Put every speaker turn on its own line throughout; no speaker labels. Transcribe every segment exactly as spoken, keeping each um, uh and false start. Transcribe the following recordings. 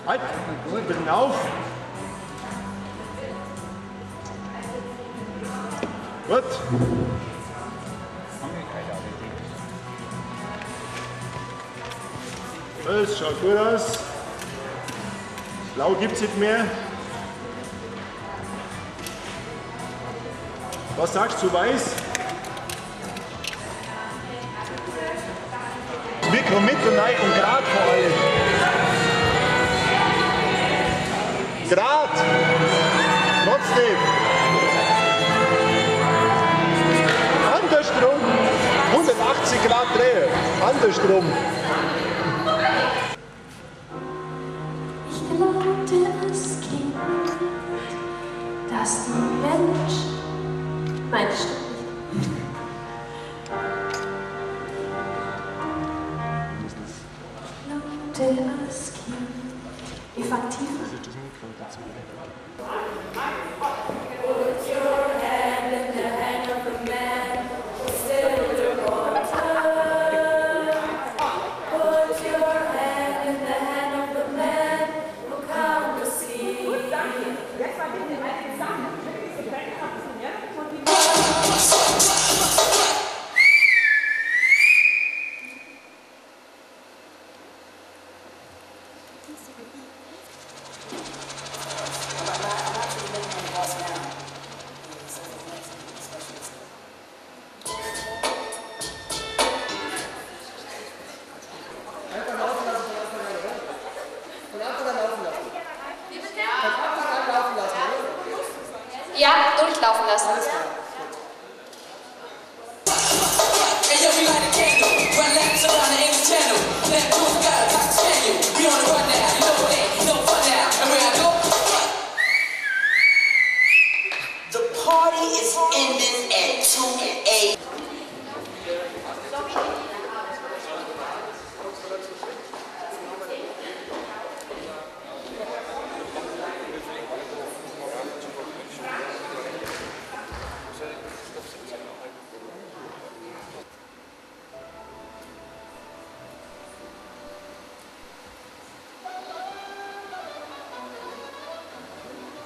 Halt, ein bisschen auf. Gut. Das schaut gut aus. Blau gibt es nicht mehr. Was sagst du, weiß? Das Mikro mit und rein und grad vor allem. Grad. Trotzdem. Andersrum. hundertachtzig Grad drehen. Andersrum.
Ich glaubte als Kind, dass die Mensch Nein, das stimmt nicht. Ich glaubte als Kind. Wir fangen tief an. Put your hand in the hand of the man who still underwater. Put your hand in the hand of the man who can't see. Jetzt mal bitte mal den Sachen.
Ja, durchlaufen lassen.
The party is ending at two A M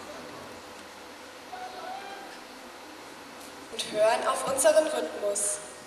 Und hören auf unseren Rhythmus.